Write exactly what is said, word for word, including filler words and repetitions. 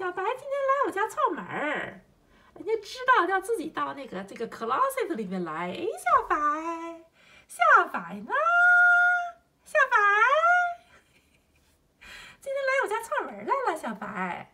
小白今天来我家串门儿，人家知道要自己到那个这个 closet 里面来。哎，小白，小白呢？小白，今天来我家串门来了，小白。